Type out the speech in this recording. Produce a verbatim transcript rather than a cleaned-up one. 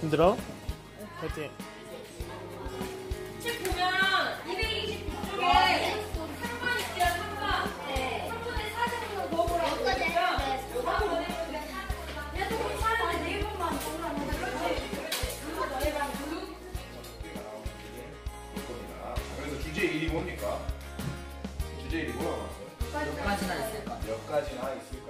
힘들어? 파이팅. 책 보면 이백이십구 쪽에 삼 번 있어요. 삼 번. 네. 삼 번에 사진으로 넣어보라고 그러니까 다음 번에 계속 사진을 네 번만 보라고. 그렇지. 그거 너희랑 그 그래서 주제 일이 뭡니까? 주제 일이 뭐라고 나왔어요? 몇 가지나 있을까? 몇 가지나 있을까?